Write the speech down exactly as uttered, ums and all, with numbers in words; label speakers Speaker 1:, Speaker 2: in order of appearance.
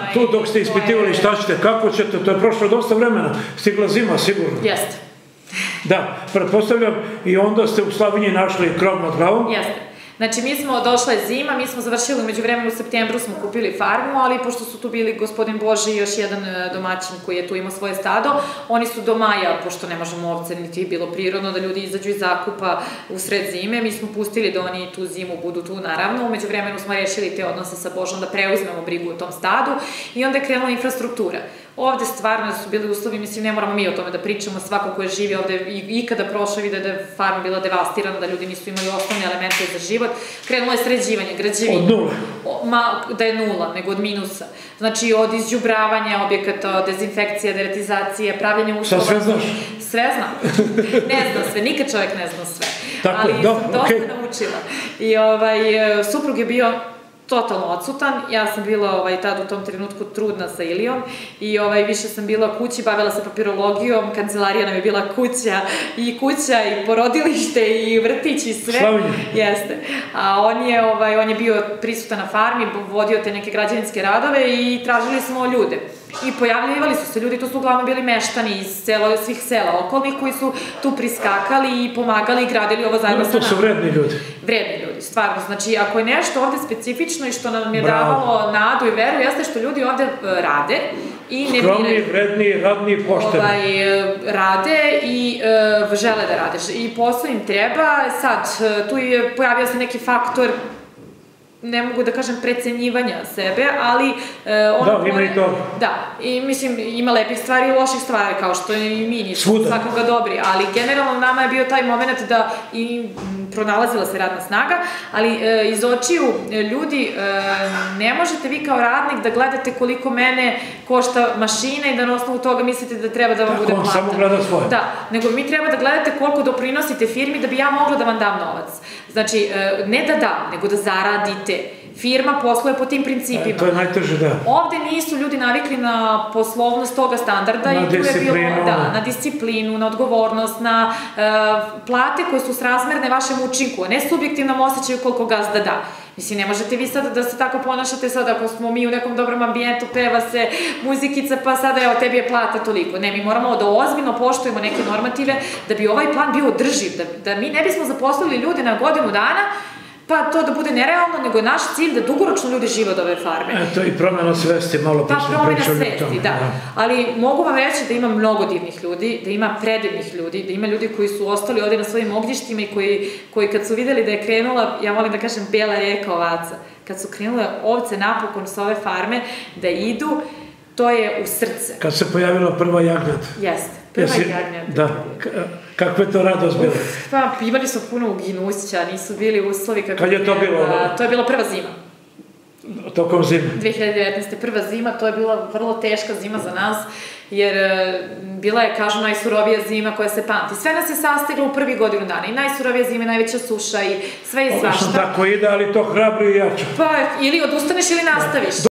Speaker 1: tu dok ste ispitivali šta ćete, kako ćete, to je prošlo dosta vremena, stigla zima sigurno.
Speaker 2: Jeste.
Speaker 1: Da, pretpostavljam, i onda ste u Slavonji našli krov nad glavom.
Speaker 2: Jeste. Znači, mi smo, došla je zima, mi smo završili, među vremenu u septembru smo kupili farmu, ali pošto su tu bili gospodin Boži i još jedan domaćin koji je tu imao svoje stado, oni su do maja, pošto ne možemo ovce, niti je bilo prirodno da ljudi izađu iz zakupa u sred zime, mi smo pustili da oni tu zimu budu tu, naravno, umeđu vremenu smo rešili te odnose sa Božom da preuzmemo brigu o tom stadu i onda je krenula infrastruktura. Ovde stvarno su bili uslovi, mislim, ne moramo mi o tome da pričamo, svako ko je živi ovde i ikada prošao vide da je farma bila devastirana, da ljudi nisu imali osnovne elemente za život. Krenulo je sređivanje, građevine.
Speaker 1: Od nule?
Speaker 2: Da je nula, nego od minusa. Znači, od izđubravanja objekata, dezinfekcija, deratizacija, pravljanja uslova.
Speaker 1: Šta sve znaš?
Speaker 2: Sve znam. Ne znam sve, nikad čovjek ne zna sve.
Speaker 1: Tako je, dobro, okej.
Speaker 2: Ali sam dosta naučila. I suprug je bio totalno odsutan. Ja sam bila tada u tom trenutku trudna sa Ilijom i više sam bila kući, bavila se papirologijom, kancelarija nam je bila kuća i kuća i porodilište i vrtić i sve.
Speaker 1: Slavonje.
Speaker 2: Jeste. A on je bio prisutan na farmi, vodio te neke građevinske radove i tražili smo ljude. I pojavljivali su se ljudi, to su uglavnom bili meštani iz svih sela okolnih koji su tu priskakali i pomagali i gradili ovo zajedno sa nama.
Speaker 1: To su vredni ljudi.
Speaker 2: Vredni ljudi, stvarno. Znači, ako je nešto ovde specifično i što nam je davalo nadu i veru, jeste što ljudi ovde rade i ne biraju.
Speaker 1: Skromni, vredni, radni, pošteni.
Speaker 2: Rade i žele da rade. I posao im treba. Sad, tu je pojavio se neki faktor, ne mogu da kažem precenjivanja sebe, ali...
Speaker 1: Da, ima i to.
Speaker 2: Da, i mislim, ima lepih stvari i loših stvari, kao što i mi nismo svakoga dobri, ali generalno nama je bio taj moment da i pronalazila se radna snaga, ali iz očiju ljudi, ne možete vi kao radnik da gledate koliko mene košta mašina i da na osnovu toga mislite da treba da vam bude plata.
Speaker 1: Tako, on samo gleda svoje.
Speaker 2: Da, nego mi treba da gledate koliko doprinosite firmi da bi ja mogla da vam dam novac. Znači, ne da dam, nego da zaradite. Firma posluje po tim principima.
Speaker 1: To je najteže, da.
Speaker 2: Ovde nisu ljudi navikli na poslovnost toga standarda.
Speaker 1: Na disciplinu.
Speaker 2: Da, na disciplinu, na odgovornost, na plate koje su srazmerne vašem učinku, a ne subjektivnom osjećaju koliko gazda da. Mislim, ne možete vi sad da se tako ponašate sad ako smo mi u nekom dobrom ambijentu, peva se muzikica, pa sada evo tebi je plata toliko. Ne, mi moramo da ozbiljno poštujemo neke normative da bi ovaj plan bio održiv, da mi ne bismo zaposlili ljude na godinu dana, pa to da bude nerealno, nego je naš cilj da dugoročno ljudi žive od ove farme.
Speaker 1: Eto, i promjena svesti, malo pa smo pričali o tome.
Speaker 2: Pa promjena svesti, da. Ali mogu vam reći da ima mnogo divnih ljudi, da ima predivnih ljudi, da ima ljudi koji su ostali ovde na svojim ognjištima i koji kad su videli da je krenula, ja volim da kažem, bela reka ovaca, kad su krenule ovce napokon sa ove farme da idu, to je u srce.
Speaker 1: Kad se pojavila prva jagnjad.
Speaker 2: Jeste, prva jagnjad.
Speaker 1: Da, kakva je to radost bila?
Speaker 2: Pa, imali su puno uginuća, nisu bili uslovi kako...
Speaker 1: Kad je to bilo?
Speaker 2: To je bila prva zima.
Speaker 1: Tokom zime?
Speaker 2: dve hiljade devetnaeste. prva zima, to je bila vrlo teška zima za nas, jer bila je, kažu, najsurovija zima koja se pamti. Sve nas je sasteglo u prvi godinu dana, i najsurovija zima, i najveća suša, i sve i svašta.
Speaker 1: Tako ide, ali to hrabro i jače.
Speaker 2: Pa, ili odustaneš ili nastaviš.